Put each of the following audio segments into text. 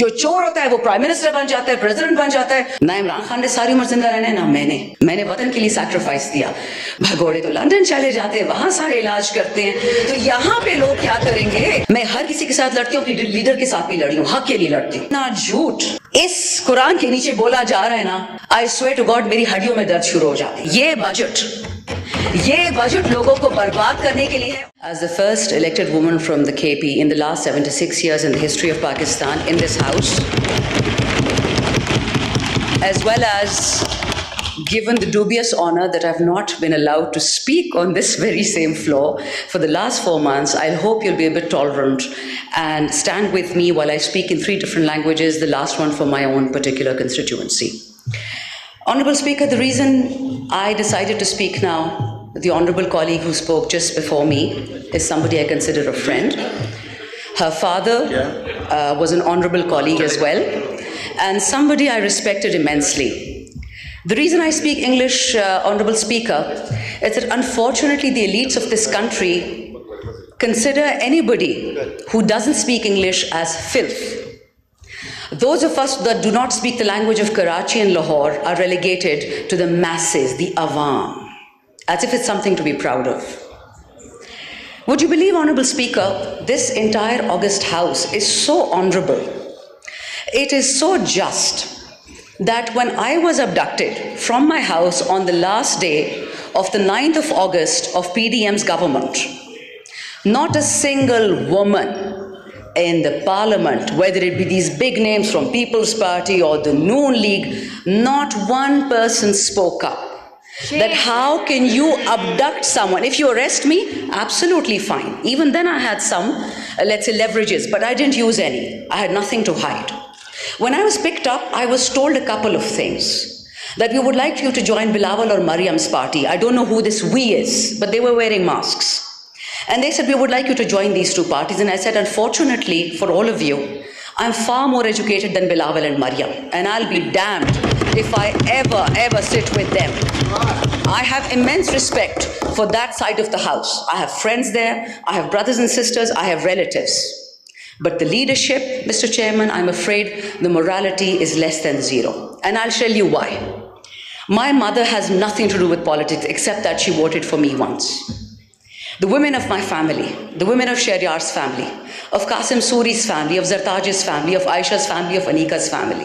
جو چور ہوتا ہے وہ پرائم منسٹر بن جاتا ہے, پریزیڈنٹ بن جاتا ہے. نہ عمران خان نے ساری عمر زندہ رہنا ہے, نہ میں نے وطن کے لیے سیکریفائس دیا. بھگوڑے تو لندن چلے جاتے ہیں, وہاں سارے علاج کرتے ہیں, تو یہاں پہ لوگ کیا کریں گے؟ میں ہر کسی کے ساتھ لڑتی ہوں, اپنی لیڈر کے ساتھ بھی لڑی ہوں, حق کے لیے لڑتی ہوں. نہ جھوٹ اس قرآن کے نیچے بولا جا رہا ہے نا, I swear to God میری ہڈیوں میں درد شروع ہو جاتی. یہ بجٹ لوگوں کو برباد کرنے کے لیے ہے. As the first elected woman from the KP in the last 76 years in the history of Pakistan in this house, as well as given the dubious honor that I've not been allowed to speak on this very same floor for the last 4 months, I hope you'll be a bit tolerant and stand with me while I speak in 3 different languages, the last one for my own particular constituency. Honorable Speaker, the reason I decided to speak now, the honorable colleague who spoke just before me is somebody I consider a friend. Her father was an honorable colleague as well, and somebody I respected immensely. The reason I speak English, Honorable Speaker, is that unfortunately the elites of this country consider anybody who doesn't speak English as filth. Those of us that do not speak the language of Karachi and Lahore are relegated to the masses, the awam, as if it's something to be proud of. Would you believe, Honorable Speaker, this entire August House is so honorable, it is so just, that when I was abducted from my house on the last day of the 9th of August of PDM's government, not a single woman in the parliament, whether it be these big names from People's Party or the Noon League, not one person spoke up. That how can you abduct someone? If you arrest me, absolutely fine. Even then I had some, let's say, leverages, but I didn't use any. I had nothing to hide. When I was picked up, I was told a couple of things. That we would like you to join Bilawal or Mariam's party. I don't know who this we is, but they were wearing masks. And they said, we would like you to join these 2 parties. And I said, unfortunately for all of you, I'm far more educated than Bilawal and Mariam. And I'll be damned if I ever sit with them. I have immense respect for that side of the house. I have friends there, I have brothers and sisters, I have relatives. But the leadership, Mr. Chairman, I'm afraid the morality is less than 0. And I'll tell you why. My mother has nothing to do with politics except that she voted for me once. The women of my family, the women of Shahryar's family, of Qasim Suri's family, of Zartaj's family, of Aisha's family, of Anika's family.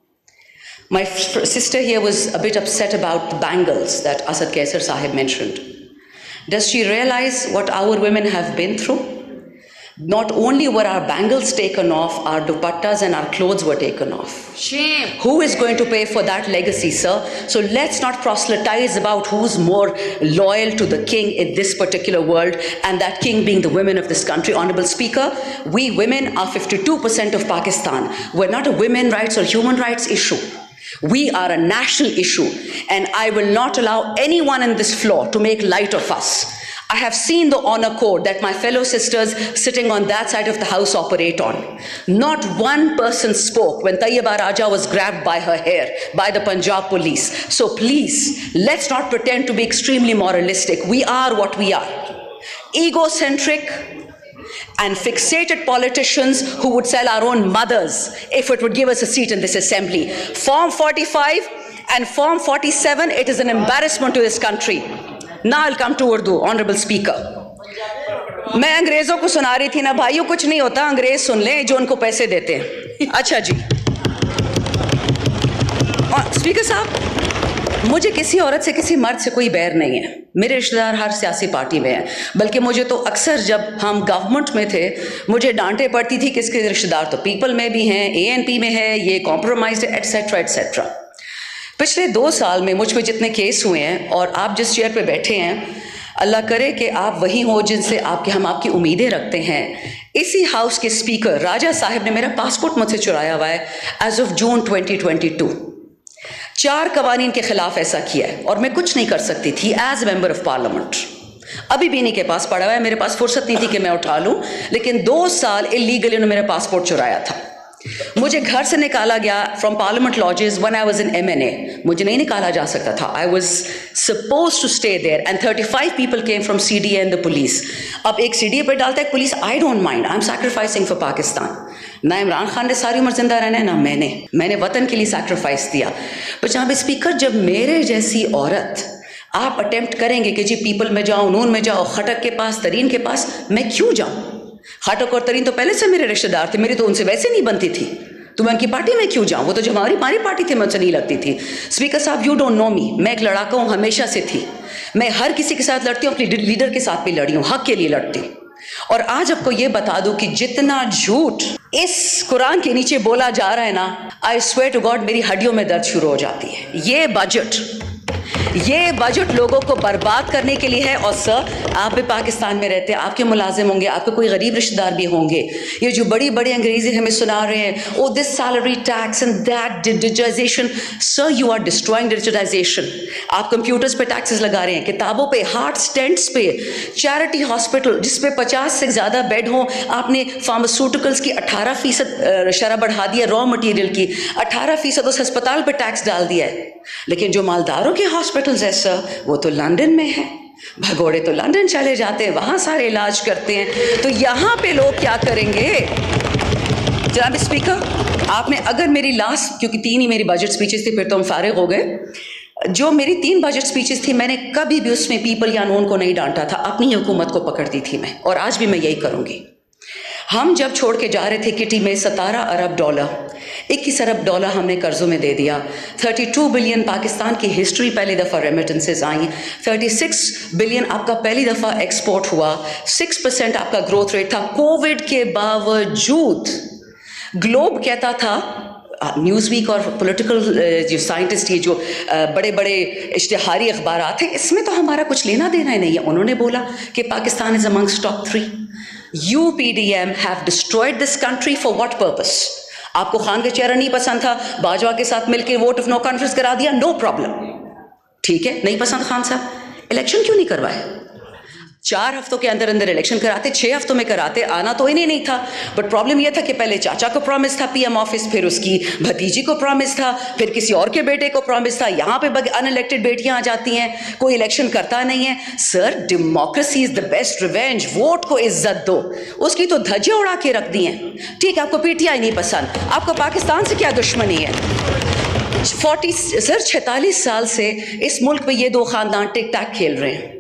My sister here was a bit upset about the bangles that Asad Kaisar Sahib mentioned. Does she realize what our women have been through? Not only were our bangles taken off, our dupattas and our clothes were taken off. Shame. Who is going to pay for that legacy, sir? So let's not proselytize about who's more loyal to the king in this particular world, and that king being the women of this country. Honorable Speaker, we women are 52% of Pakistan. We're not a women's rights or human rights issue. We are a national issue, and I will not allow anyone in this floor to make light of us. I have seen the honor code that my fellow sisters sitting on that side of the house operate on. Not one person spoke when Tayyiba Raja was grabbed by her hair by the Punjab police. So please, let's not pretend to be extremely moralistic. We are what we are. Egocentric and fixated politicians who would sell our own mothers if it would give us a seat in this assembly. Form 45 and Form 47, it is an embarrassment to this country. Now I'll come to Urdu, Honorable Speaker. میں انگریزوں کو سنا رہی تھی نا بھائیوں, کچھ نہیں ہوتا, انگریز سن لیں جو ان کو پیسے دیتے ہیں. اچھا جی, اسپیکر صاحب, مجھے کسی عورت سے کسی مرد سے کوئی بیر نہیں ہے. میرے رشتہ دار ہر سیاسی پارٹی میں ہیں, بلکہ مجھے تو اکثر جب ہم گورنمنٹ میں تھے مجھے ڈانٹے پڑتی تھی کہ اس کے رشتہ دار تو پیپل میں بھی ہیں, ANP میں ہے, یہ کمپرومائزڈ ہے, ایٹسیٹرا ایٹسیٹرا. پچھلے 2 سال میں مجھ پہ جتنے کیس ہوئے ہیں, اور آپ جس چیئر پہ بیٹھے ہیں, اللہ کرے کہ آپ وہی ہوں جن سے ہم آپ کی امیدیں رکھتے ہیں. اسی ہاؤس کے اسپیکر راجہ صاحب نے میرا پاسپورٹ مجھ سے چرایا ہوا ہے ایز آف جون 2022. 4 قوانین کے خلاف ایسا کیا ہے, اور میں کچھ نہیں کر سکتی تھی ایز ممبر آف پارلیمنٹ. ابھی بھی نہیں کے پاس پڑا ہوا ہے, میرے پاس فرصت نہیں تھی کہ میں اٹھا لوں, لیکن 2 سال اللیگلی انہوں نے میرا پاسپورٹ چرایا تھا. مجھے گھر سے نکالا گیا from parliament lodges when I was in MNA. مجھے نہیں نکالا جا سکتا تھا. I was supposed to stay there and 35 people came from CDA and the police. اب ایک CDA پہ ڈالتا ہے police, I don't mind, I'm sacrificing for Pakistan. نہ عمران خان نے ساری عمر زندہ رہنا ہے، نہ میں نے وطن کے لیے سیکریفائس دیا. پر جناب اسپیکر، جب میرے جیسی عورت آپ اٹیمپٹ کریں گے کہ جی پیپل میں جاؤ، نون میں جاؤ، خٹک کے پاس، ترین کے پاس، میں کیوں جاؤں؟ خٹک اور ترین تو پہلے سے میرے رشتہ دار تھے، میری تو ان سے ویسے نہیں بنتی تھی، تو میں ان کی پارٹی میں کیوں جاؤں؟ وہ تو جو ہماری پارٹی تھی میں ان سے نہیں لگتی تھی. اسپیکر صاحب، یو ڈونٹ نو می، میں ایک لڑاکا ہوں، ہمیشہ سے تھی. میں ہر کسی کے ساتھ لڑتی ہوں، اپنی لیڈر کے ساتھ بھی لڑی ہوں، حق کے لیے لڑتی ہوں. اور آج آپ کو یہ بتا دوں کہ جتنا جھوٹ اس قرآن کے نیچے بولا جا رہا ہے نا، آئی سویئر ٹو گاڈ میری ہڈیوں میں درد شروع ہو جاتی ہے. یہ بجٹ لوگوں کو برباد کرنے کے لیے ہے. اور سر، آپ بھی پاکستان میں رہتے ہیں، آپ کے ملازم ہوں گے، آپ کے کوئی غریب رشتہ دار بھی ہوں گے. یہ جو بڑی بڑی انگریزی ہمیں سنا رہے ہیں، oh this salary tax and that digitisation, sir you are destroying digitisation. آپ کمپیوٹرز پہ ٹیکسز لگا رہے ہیں، کتابوں پہ، ہارٹ اسٹینٹس پہ، چیریٹی ہاسپٹل جس پہ 50 سے زیادہ بیڈ ہوں، آپ نے فارماسیوٹیکلز کی 18% شرح بڑھا دی ہے، را مٹیریل کی 18% اس ہسپتال پہ ٹیکس ڈال دیا ہے. لیکن جو مالداروں کے ہاسپٹلز ہیں سر، وہ تو لندن میں ہیں، بھگوڑے تو لندن چلے جاتے ہیں، وہاں سارے علاج کرتے ہیں. تو یہاں پہ لوگ کیا کریں گے؟ جناب اسپیکر، آپ نے اگر میری لاسٹ، کیونکہ 3 ہی میری بجٹ سپیچز تھی، پھر تو ہم فارغ ہو گئے، جو میری 3 بجٹ سپیچز تھی، میں نے کبھی بھی اس میں پیپل یا نون کو نہیں ڈانٹا تھا، اپنی حکومت کو پکڑتی تھی میں، اور آج بھی میں یہی کروں گی. ہم جب چھوڑ کے جا رہے تھے کٹی میں $17 ارب، 21 ارب ڈالر ہم نے قرضوں میں دے دیا. 32 بلین پاکستان کی ہسٹری پہلی دفعہ ریمیٹنسز آئیں. 36 بلین آپ کا پہلی دفعہ ایکسپورٹ ہوا. 6% آپ کا گروتھ ریٹ تھا. کووڈ کے باوجود گلوب کہتا تھا، نیوز ویک اور پولیٹیکل جو سائنٹسٹ، یہ جو بڑے بڑے اشتہاری اخبارات ہیں، اس میں تو ہمارا کچھ لینا دینا ہی نہیں ہے. انہوں نے بولا کہ Pakistan is amongst top 3. UPDM have destroyed this country for what purpose? آپ کو خان کا چہرہ نہیں پسند تھا، باجوہ کے ساتھ مل کے ووٹ آف نو کانفیڈنس کرا دیا، نو پرابلم، ٹھیک ہے، نہیں پسند خان صاحب، الیکشن کیوں نہیں کروائے؟ 4 ہفتوں کے اندر الیکشن کراتے، 6 ہفتوں میں کراتے. آنا تو انہیں نہیں تھا، بٹ پرابلم یہ تھا کہ پہلے چاچا کو پرومس تھا PM آفس، پھر اس کی بھتیجی کو پرومس تھا، پھر کسی اور کے بیٹے کو پرومس تھا. یہاں پہ ان الیکٹڈ بیٹیاں آ جاتی ہیں، کوئی الیکشن کرتا نہیں ہے. Sir, democracy is the best revenge. Vote کو عزت دو. اس کی تو دھجے اڑا کے رکھ دی ہیں. ٹھیک ہے، آپ کو PTI نہیں پسند، آپ کو پاکستان سے کیا دشمنی ہے؟ 46 سال سے اس ملک میں یہ 2 خاندان ٹک ٹیک کھیل رہے ہیں.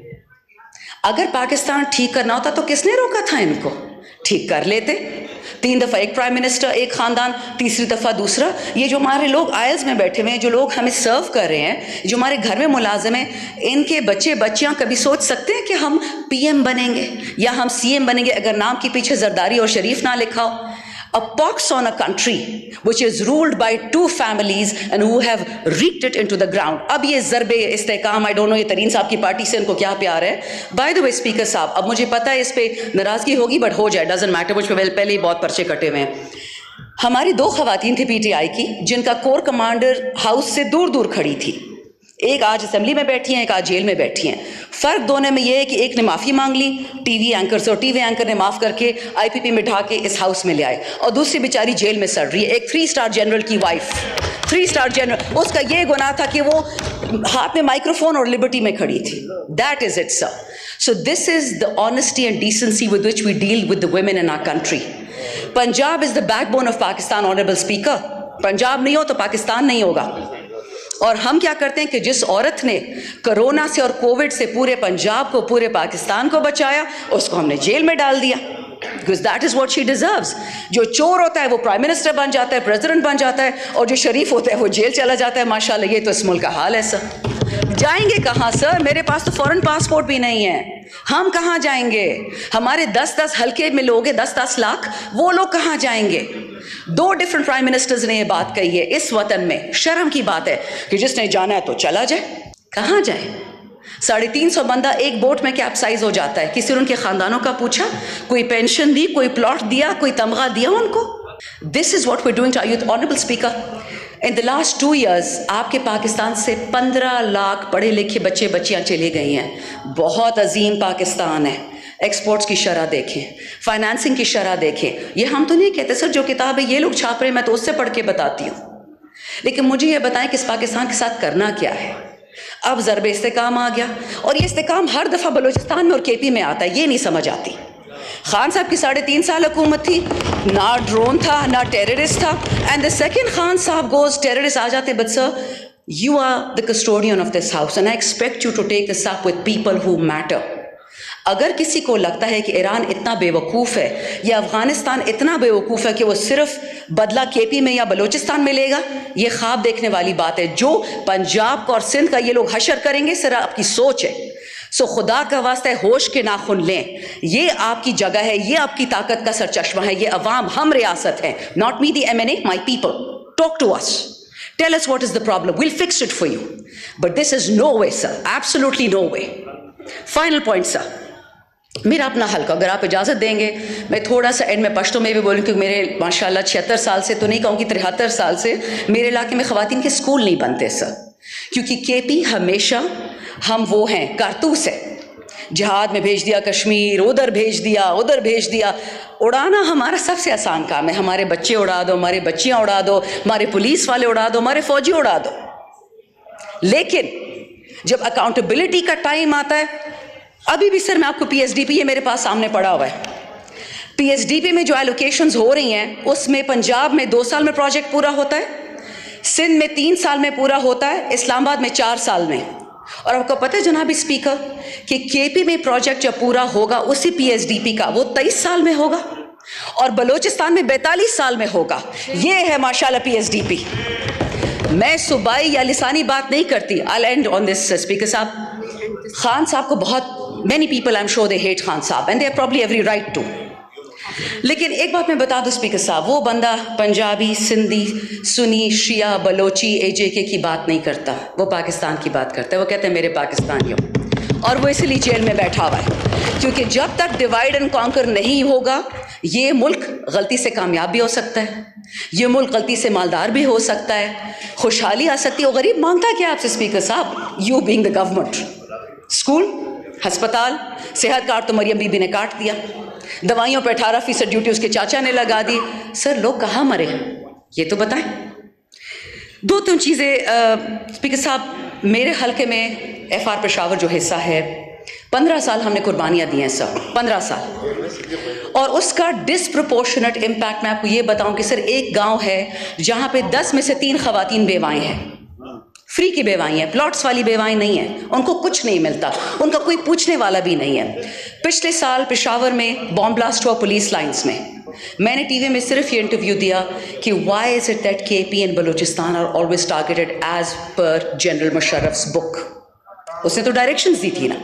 اگر پاکستان ٹھیک کرنا ہوتا تو کس نے روکا تھا ان کو؟ ٹھیک کر لیتے. 3 دفعہ ایک پرائم منسٹر، ایک خاندان، تیسری دفعہ دوسرا. یہ جو ہمارے لوگ آئلز میں بیٹھے ہوئے ہیں، جو لوگ ہمیں سرو کر رہے ہیں، جو ہمارے گھر میں ملازم ہیں، ان کے بچے بچیاں کبھی سوچ سکتے ہیں کہ ہم PM بنیں گے یا ہم CM بنیں گے اگر نام کے پیچھے زرداری اور شریف نہ لکھا ہو؟ A pox on a country which is ruled by 2 families and who have reaped it into the ground. اب یہ ضرب استحکام، I don't know یہ ترین صاحب کی پارٹی سے ان کو کیا پیار ہے. By the way اسپیکر صاحب، اب مجھے پتا ہے اس پہ ناراضگی ہوگی، بٹ ہو جائے، doesn't matter، مجھ پہ پہلے ہی بہت پرچے کٹے ہوئے ہیں. ہماری 2 خواتین تھیں PTI کی، جن کا کور کمانڈر ہاؤس سے دور دور کھڑی تھی. ایک آج اسمبلی میں بیٹھی ہیں، ایک آج جیل میں بیٹھی ہیں. فرق دونوں میں یہ ہے کہ ایک نے معافی مانگ لی ٹی وی اینکر سے، اور ٹی وی اینکر نے معاف کر کے IPP میں ڈھا کے اس ہاؤس میں لے آئے، اور دوسری بیچاری جیل میں سڑ رہی ہے. ایک 3 اسٹار جنرل کی وائف، 3 اسٹار جنرل، اس کا یہ گناہ تھا کہ وہ ہاتھ میں مائکروفون اور لبرٹی میں کھڑی تھی. That is it sir. So this is the honesty and decency with which we deal with the women in our country. Punjab is the backbone of Pakistan. Honourable speaker, Punjab نہیں ہو تو پاکستان نہیں ہوگا. اور ہم کیا کرتے ہیں کہ جس عورت نے کرونا سے اور کووڈ سے پورے پنجاب کو، پورے پاکستان کو بچایا، اس کو ہم نے جیل میں ڈال دیا. because that is what she deserves. جو چور ہوتا ہے وہ پرائم منسٹر بن جاتا ہے، پریزیڈنٹ بن جاتا ہے، اور جو شریف ہوتا ہے وہ جیل چلا جاتا ہے. ماشاءاللہ، یہ تو اس ملک کا حال ہے سر. جائیں گے کہاں سر؟ میرے پاس تو فورن پاسپورٹ بھی نہیں ہے. ہم کہاں جائیں گے؟ ہمارے 10 حلقے میں لوگ ہیں، 10 لاکھ، وہ لوگ کہاں جائیں گے؟ 2 ڈفرنٹ پرائم منسٹرز نے یہ بات کہی ہے. اس وطن میں شرم کی بات ہے کہ جس نے جانا ہے تو چلا جائے. کہاں جائے؟ 350 بندہ ایک بوٹ میں کیپسائز ہو جاتا ہے. کسی نے ان کے خاندانوں کا پوچھا؟ کوئی پینشن دی، کوئی پلاٹ دیا، کوئی تمغہ دیا ان کو؟ This is what we're doing to our youth. Honorable Speaker, in the last 2 years آپ کے پاکستان سے 15 لاکھ پڑھے لکھے بچے بچیاں چلے گئی ہیں. بہت عظیم پاکستان ہے. ایکسپورٹس کی شرح دیکھیں، فائنانسنگ کی شرح دیکھیں. یہ ہم تو نہیں کہتے سر، جو کتابیں یہ لوگ چھاپ رہے ہیں میں تو اس سے پڑھ کے بتاتی ہوں. لیکن مجھے یہ بتائیں کہ اس پاکستان کے ساتھ کرنا کیا ہے؟ اب ضرب استحکام آ گیا، اور یہ استحکام ہر دفعہ بلوچستان میں اور KP میں آتا ہے. یہ نہیں سمجھ آتی. خان صاحب کی 3.5 سال حکومت تھی, نہ ڈرون تھا نہ ٹیررسٹ تھا. اینڈ دا سیکنڈ خان صاحب گوز, ٹیررسٹ آ جاتے, but sir you are the custodian of this house and I expect you to take this up with people who matter. اگر کسی کو لگتا ہے کہ ایران اتنا بے وقوف ہے یا افغانستان اتنا بے وقوف ہے کہ وہ صرف بدلہ کے پی میں یا بلوچستان میں لے گا, یہ خواب دیکھنے والی بات ہے. جو پنجاب کا اور سندھ کا یہ لوگ حشر کریں گے, صرف آپ کی سوچ ہے. سو خدا کا واسطہ ہے ہوش کے ناخن لیں, یہ آپ کی جگہ ہے, یہ آپ کی طاقت کا سرچشمہ ہے, یہ عوام, ہم ریاست ہیں, not me the MNA, my people. Talk to us. Tell us what is the problem. We'll fix it for you. But this is no way, sir. Absolutely no way. Final point, sir. میرا اپنا حلقہ, اگر آپ اجازت دیں گے میں تھوڑا سا اینڈ میں پشتوں میں بھی بولوں, کیونکہ میرے ماشاءاللہ 76 سال سے تو نہیں کہوں کہ 73 سال سے میرے علاقے میں خواتین کے اسکول نہیں بنتے سر, کیونکہ کے پی ہمیشہ ہم وہ ہیں کارتوس ہے, جہاد میں بھیج دیا کشمیر, ادھر بھیج دیا, ادھر بھیج دیا. اڑانا ہمارا سب سے آسان کام ہے, ہمارے بچے اڑا دو, ہماری بچیاں اڑا دو, ہمارے پولیس والے اڑا دو, ہمارے فوجی اڑا دو. لیکن جب اکاؤنٹیبلٹی کا ٹائم آتا ہے, ابھی بھی سر میں آپ کو پی ایس ڈی پی, یہ میرے پاس سامنے پڑا ہوا ہے, پی ایس ڈی پی میں جو ایلوکیشنز ہو رہی ہیں اس میں پنجاب میں 2 سال میں پروجیکٹ پورا ہوتا ہے, سندھ میں 3 سال میں پورا ہوتا ہے, اسلام آباد میں 4 سال میں. اور آپ کو پتہ ہے جناب اسپیکر کہ کے پی میں پروجیکٹ جب پورا ہوگا اسی پی ایس ڈی پی کا وہ 23 سال میں ہوگا, اور بلوچستان میں 42 سال میں ہوگا. یہ ہے ماشاءاللہ پی ایس ڈی پی. میں صوبائی یا لسانی بات نہیں کرتی. I'll end on this, speaker صاحب. خان صاحب کو بہت many people I'm sure they hate Khan صاحب and they have probably every right to. لیکن ایک بات میں بتا دوں اسپیکر صاحب, وہ بندہ پنجابی, سندھی, سنی, شیعہ, بلوچی, اے جے کے کی بات نہیں کرتا, وہ پاکستان کی بات کرتا ہے. وہ کہتے ہیں میرے پاکستانیوں, اور وہ اسی لیے جیل میں بیٹھا ہوا ہے, کیونکہ جب تک ڈیوائڈ اینڈ کانکر نہیں ہوگا یہ ملک غلطی سے کامیاب بھی ہو سکتا ہے, یہ ملک غلطی سے مالدار بھی ہو سکتا ہے, خوشحالی آ سکتی ہے. وہ غریب مانگتا کیا آپ سے اسپیکر صاحب, you being the government. School, ہسپتال, صحت کارڈ تو مریم بی بی نے کاٹ دیا, دوائیوں پہ 18% ڈیوٹی اس کے چاچا نے لگا دی. سر لوگ کہاں مرے ہیں یہ تو بتائیں. 2-3 چیزیں اسپیکر صاحب, میرے حلقے میں ایف آر پشاور جو حصہ ہے 15 سال ہم نے قربانیاں دی ہیں سر, 15 سال, اور اس کا ڈسپروپورشنٹ امپیکٹ میں آپ کو یہ بتاؤں کہ سر ایک گاؤں ہے جہاں پہ 10 میں سے 3 خواتین بیوائیں ہیں, فری کی بیوائیں ہیں, پلاٹس والی بیوائیں نہیں ہیں, ان کو کچھ نہیں ملتا, ان کا کوئی پوچھنے والا بھی نہیں ہے. پچھلے سال پشاور میں بام بلاسٹ ہوا پولیس لائنز میں, میں نے ٹی وی میں صرف یہ انٹرویو دیا کہ Y is it that K P and Balochistan are always targeted as per general Musharraf's book. اس نے تو ڈائریکشنز دی تھی نا.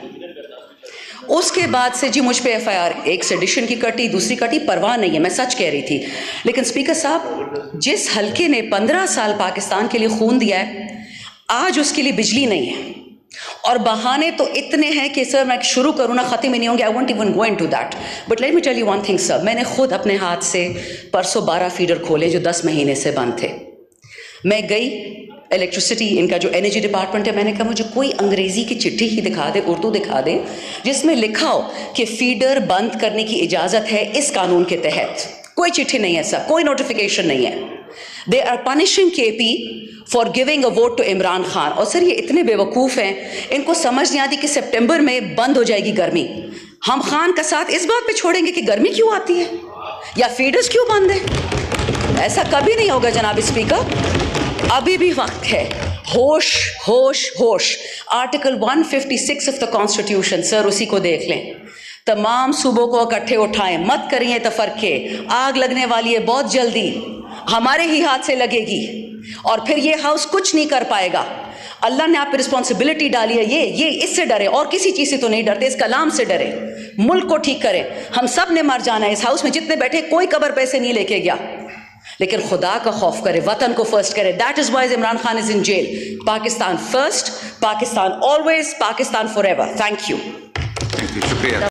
اس کے بعد سے جی مجھ پہ ایف آئی آر ایک سیڈیشن کی کٹی, دوسری کٹی, پرواہ نہیں ہے, میں سچ کہہ رہی تھی. لیکن اسپیکر صاحب جس حلقے نے 15 سال پاکستان کے لیے خون دیا ہے, آج اس کے لیے بجلی نہیں ہے, اور بہانے تو اتنے ہیں کہ سر میں شروع کروں نا ختم ہی نہیں ہوں گے. I won't even go into that. But let me tell you one thing sir, میں نے خود اپنے ہاتھ سے پرسوں 12 فیڈر کھولے جو 10 مہینے سے بند تھے. میں گئی الیکٹریسٹی, ان کا جو انرجی ڈپارٹمنٹ ہے, میں نے کہا مجھے کوئی انگریزی کی چٹھی ہی دکھا دے, اردو دکھا دے, جس میں لکھا ہو کہ فیڈر بند کرنے کی اجازت ہے اس قانون کے تحت. کوئی چٹھی نہیں ہے سر, کوئی نوٹیفیکیشن نہیں ہے. They are punishing KP for giving a vote to Imran Khan. اور سر یہ اتنے بے وقوف ہیں, ان کو سمجھ نہیں آتی کہ سپٹمبر میں بند ہو جائے گی گرمی. ہم خان کا ساتھ اس بات پہ چھوڑیں گے کہ گرمی کیوں آتی ہے یا فیڈرز کیوں بند ہیں. ایسا کبھی نہیں ہوگا جناب اسپیکر. ابھی بھی وقت ہے. ہوش ہوش ہوش. Article 156 of the constitution sir, اسی کو دیکھ لیں. تمام صوبوں کو اکٹھے اٹھائیں, مت کریے تفرقے. آگ لگنے والی ہے بہت جلدی, ہمارے ہی ہاتھ سے لگے گی, اور پھر یہ ہاؤس کچھ نہیں کر پائے گا. اللہ نے آپ پہ رسپانسبلٹی ڈالی ہے, یہ اس سے ڈرے, اور کسی چیز سے تو نہیں ڈرتے, اس کلام سے ڈرے. ملک کو ٹھیک کریں. ہم سب نے مر جانا ہے, اس ہاؤس میں جتنے بیٹھے کوئی قبر پیسے نہیں لے کے گیا, لیکن خدا کا خوف کرے, وطن کو فرسٹ کرے. That is why Imran Khan is in jail. Pakistan first, Pakistan always, Pakistan forever. Thank you. شکریہ.